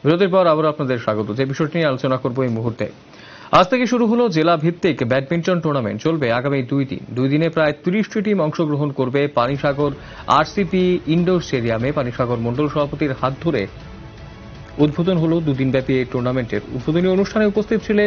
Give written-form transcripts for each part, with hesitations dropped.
বিরতির পর আবার আপনাদের স্বাগত। যে বিষয়টি নিয়ে আলোচনা করব এই মুহূর্তে, আজ থেকে শুরু হলো জেলা ভিত্তিক ব্যাডমিন্টন টুর্নামেন্ট। চলবে আগামী 2 দিন। 2 দিনে প্রায় 30টি টিম অংশগ্রহণ করবে পানিসাগর আরসিপি ইনডোর স্টেডিয়ামে। পানিসাগর মণ্ডল সভাপতির হাত ধরে উদ্বোধন হলো 2 দিনব্যাপী এই টুর্নামেন্টের। উদ্বোধনী অনুষ্ঠানে উপস্থিত ছিলেন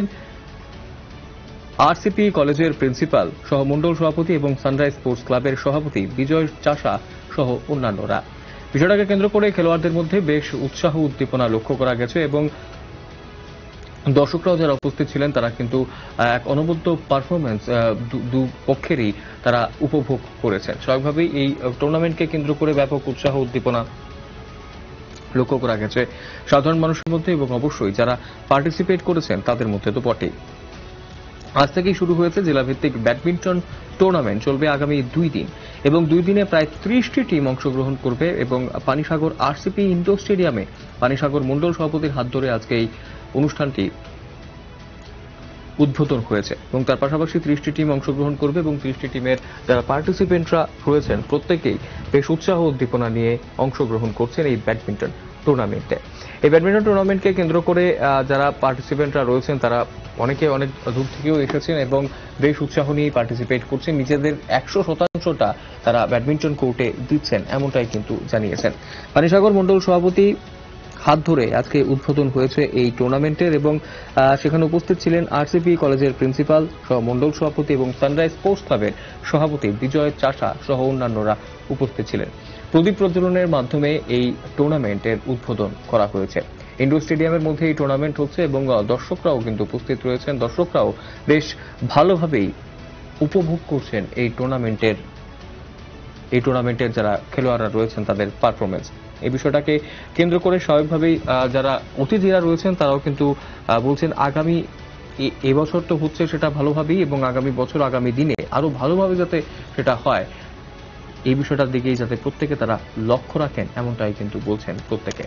আরসিপি কলেজের প্রিন্সিপাল সহ মণ্ডল সভাপতি এবং সানরাইজ স্পোর্টস ক্লাবের সভাপতি বিজয় চাষা সহ অন্যান্যরা। বিষয়টাকে কেন্দ্র করে খেলোয়াড়দের মধ্যে বেশ উৎসাহ উদ্দীপনা লক্ষ্য করা গেছে এবং দর্শকরাও যারা উপস্থিত ছিলেন তারা কিন্তু এক অনবদ্য পারফরমেন্স দু পক্ষেরই তারা উপভোগ করেছেন। স্বাভাবিকভাবেই এই টুর্নামেন্টকে কেন্দ্র করে ব্যাপক উৎসাহ উদ্দীপনা লক্ষ্য করা গেছে সাধারণ মানুষের মধ্যে এবং অবশ্যই যারা পার্টিসিপেট করেছেন তাদের মধ্যে তো বটেই। আজ থেকেই শুরু হয়েছে জেলাভিত্তিক ব্যাডমিন্টন টুর্নামেন্ট। চলবে আগামী 2 দিন এবং 2 দিনে প্রায় 30টি টিম অংশগ্রহণ করবে এবং পানিসাগর আরসিপি ইনডোর স্টেডিয়ামে পানিসাগর মণ্ডল সভাপতির হাত ধরে আজকে এই অনুষ্ঠানটি উদ্বোধন হয়েছে এবং তার পাশাপাশি 30টি টিম অংশগ্রহণ করবে এবং 30টি টিমের যারা পার্টিসিপেন্টরা রয়েছেন প্রত্যেকেই বেশ উৎসাহ উদ্দীপনা নিয়ে অংশগ্রহণ করছেন এই ব্যাডমিন্টন টুর্নামেন্টে। এই ব্যাডমিন্টন টুর্নামেন্টকে কেন্দ্র করে যারা পার্টিসিপেন্টরা রয়েছেন তারা অনেকে অনেক দূর থেকেও এসেছেন এবং বেশ উৎসাহ নিয়ে পার্টিসিপেট করছেন। নিজেদের 100%টা তারা ব্যাডমিন্টন কোর্টে দিচ্ছেন, এমনটাই কিন্তু জানিয়েছেন। পানিসাগর মণ্ডল সভাপতি হাত ধরে আজকে উদ্বোধন হয়েছে এই টুর্নামেন্টের এবং সেখানে উপস্থিত ছিলেন আরসিপি কলেজের প্রিন্সিপাল সহ মণ্ডল সভাপতি এবং সানরাইজ স্পোর্টস ক্লাবের সভাপতি বিজয় চাষা সহ অন্যান্যরা উপস্থিত ছিলেন। প্রদীপ প্রজ্বলনের মাধ্যমে এই টুর্নামেন্টের উদ্বোধন করা হয়েছে। ইনডোর স্টেডিয়ামের মধ্যে এই টুর্নামেন্ট হচ্ছে এবং দর্শকরাও কিন্তু উপস্থিত রয়েছেন। দর্শকরাও বেশ ভালোভাবেই উপভোগ করছেন এই টুর্নামেন্টের যারা খেলোয়াড়রা রয়েছেন তাদের পারফরমেন্স। এই বিষয়টাকে কেন্দ্র করে স্বাভাবিকভাবেই যারা অতিথিরা রয়েছেন তারাও কিন্তু বলছেন আগামী এবছর তো হচ্ছে সেটা ভালোভাবেই এবং আগামী বছর আগামী দিনে আরো ভালোভাবে যাতে সেটা হয় এই বিষয়টার দিকেই যাতে প্রত্যেকে তারা লক্ষ্য রাখেন, এমনটাই কিন্তু বলছেন প্রত্যেকে।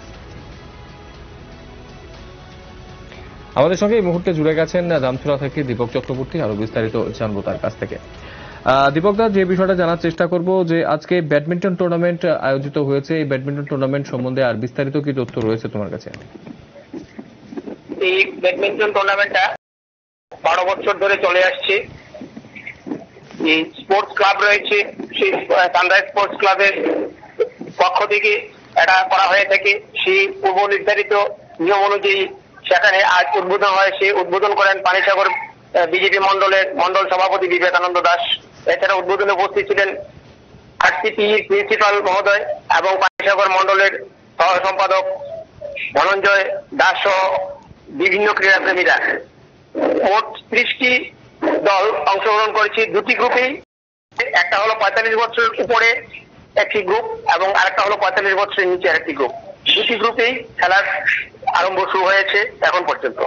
আমাদের সঙ্গে এই মুহূর্তে জুড়ে গেছেন জামছড়া থেকে দীপক চক্রবর্তী, আরো বিস্তারিত জানবো তার কাছ থেকে। দীপক দা, যে বিষয়টা জানার চেষ্টা করব যে আজকে ব্যাডমিন্টন টুর্নামেন্ট আয়োজিত হয়েছে, এই ব্যাডমিন্টন টুর্নামেন্ট সম্বন্ধে আর বিস্তারিত কি তথ্য রয়েছে তোমার কাছে? এই ব্যাডমিন্টন টুর্নামেন্টটা 12 বছর ধরে চলে আসছে। এই স্পোর্টস ক্লাব রয়েছে, সেই সানরাইজ স্পোর্টস ক্লাবের পক্ষ থেকে এটা করা হয়ে থাকে। সেই পূর্ব নির্ধারিত নিয়ম অনুযায়ী সেখানে আজ উদ্বোধন হয়। সে উদ্বোধন করেন পানিসাগর বিজেপি মন্ডলের মন্ডল সভাপতি বিবেকানন্দ দাস। এছাড়া উদ্বোধনে উপস্থিত ছিলেন আরসিপি প্রিন্সিপাল মহোদয় এবং পানিসাগর মন্ডলের সহ সম্পাদক ধনঞ্জয় দাস সহ বিভিন্ন ক্রীড়াপ্রেমীরা। মোট 30টি দল অংশগ্রহণ করেছে 2টি গ্রুপেই। একটা হলো 45 বছরের উপরে একটি গ্রুপ এবং আরেকটা হলো 45 বছরের নিচে আরেকটি গ্রুপ। 2টি গ্রুপেই খেলার আরম্ভ শুরু হয়েছে এখন পর্যন্ত।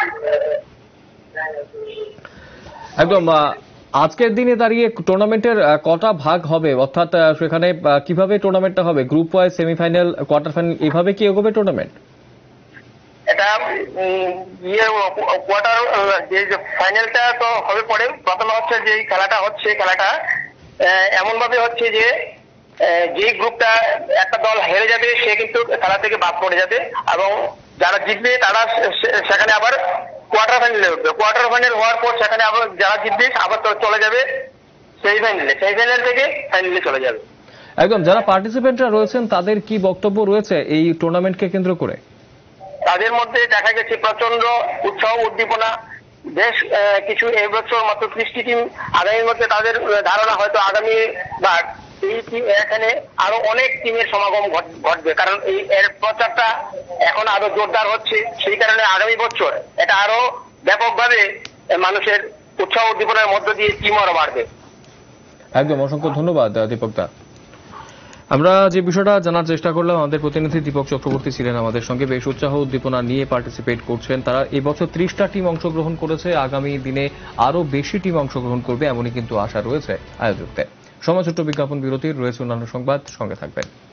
একদম আজকের দিনে দাঁড়িয়ে টুর্নামেন্টের কটা ভাগ হবে, অর্থাৎ সেখানে কিভাবে টুর্নামেন্টটা হবে? Group wise, semifinal, quarter final, এভাবে কি এগোবে টুর্নামেন্ট? এটা কোয়ার্টার যে ফাইনালটা তো হবে পরে। প্রথমে হচ্ছে যে খেলাটা এমন ভাবে হচ্ছে যে যে গ্রুপটা একটা দল হেরে যাবে সে কিন্তু খেলা থেকে বাদ পড়ে যাবে এবং যারা জিতবে তারা সেখানে আবার কোয়ার্টার ফাইনালে উঠবে। কোয়ার্টার ফাইনাল হওয়ার পর সেখানে আবার যারা জিতবে আবার চলে যাবে সেমিফাইনাল থেকে ফাইনালে চলে যাবে। একদম, যারা পার্টিসিপেন্টরা রয়েছেন তাদের কি বক্তব্য রয়েছে এই টুর্নামেন্টকে কেন্দ্র করে? তাদের মধ্যে দেখা গেছে প্রচন্ড উৎসাহ উদ্দীপনা। বেশ কিছু এই বছর মাত্র 30টি টিম, আগামীর মধ্যে তাদের ধারণা হয়তো আগামী বার এখানে আরো অনেক টিমের সমাগম ঘটবে, কারণ এর প্রচারটা এখন আরো জোরদার হচ্ছে। সেই কারণে আগামী বছর এটা আরো ব্যাপকভাবে মানুষের উৎসাহ উদ্দীপনার মধ্য দিয়ে টিম আরো বাড়বে। একদম, অসংখ্য ধন্যবাদ দীপক দা। আমরা যে বিষয়টা জানার চেষ্টা করলাম, আমাদের প্রতিনিধি দীপক চক্রবর্তী ছিলেন আমাদের সঙ্গে। বেশ উৎসাহ উদ্দীপনা নিয়ে পার্টিসিপেট করছেন তারা। এবছর 30টা টিম অংশগ্রহণ করেছে, আগামী দিনে আরো বেশি টিম অংশগ্রহণ করবে এমনই কিন্তু আশা রয়েছে আয়োজকদের। সময় ছোট্ট বিজ্ঞাপন বিরতির, রয়েছে অন্যান্য সংবাদ, সঙ্গে থাকবেন।